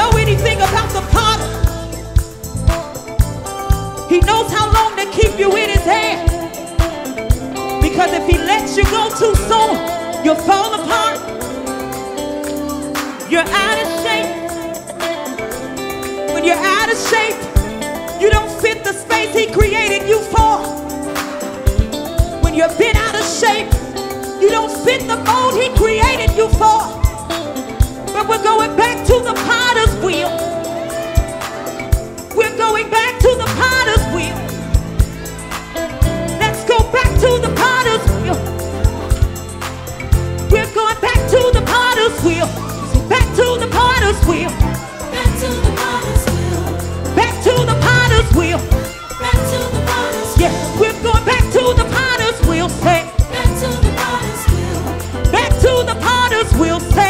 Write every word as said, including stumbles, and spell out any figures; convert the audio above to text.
know anything about the potter, he knows how long to keep you in his hand. Because if he lets you go too soon, you'll fall apart. You're out of shape. When you're out of shape, you don't fit the space he created you for. When you've been out of shape, you don't fit the mold he created you for. But we're going back to the potter's wheel. We're going back to the potter's wheel. Let's go back to the potter's wheel. We're going back to the potter's wheel. Back to the potter's wheel. Back to the potter's wheel. Back to the potter's wheel. Back to the potter's wheel. Yeah, we're going back to the potter's wheel. Say, Back to the potter's wheel. back to the potter's wheel. Say,